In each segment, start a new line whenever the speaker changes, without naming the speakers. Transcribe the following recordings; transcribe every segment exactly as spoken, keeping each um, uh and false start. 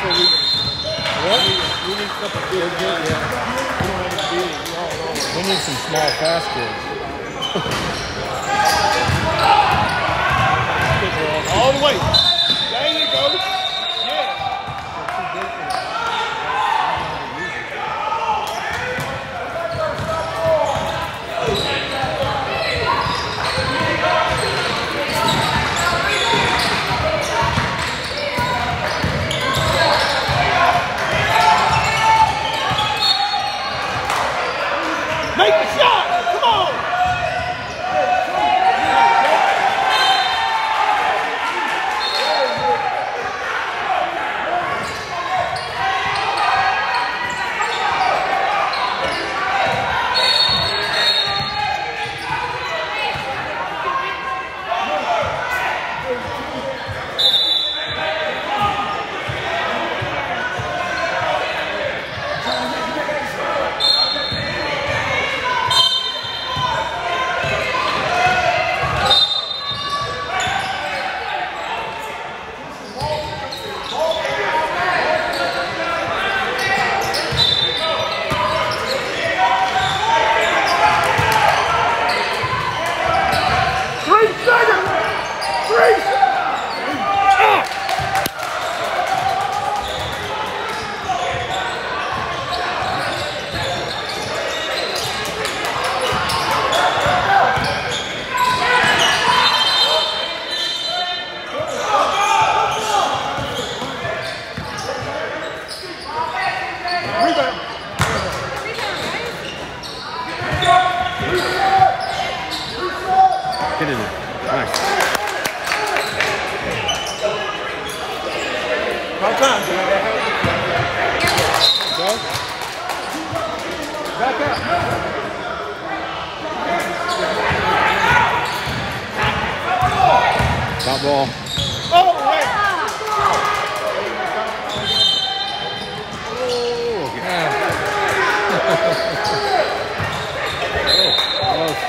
what we what? We, we need something good, good, yeah. We don't have any big. We all know.
We need some small, fast kids.
All the way. There you go. Yeah. Make the shot! Come on!
Get in there. Nice.
About time,
Go.
back up.
Top ball.
Oh, wait.
Oh, yeah. Oh, close.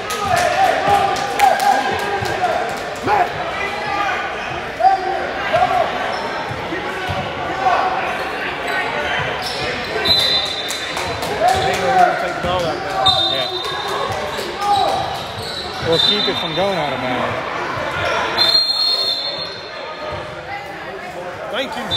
Or keep it from going out of bounds.
Thank you.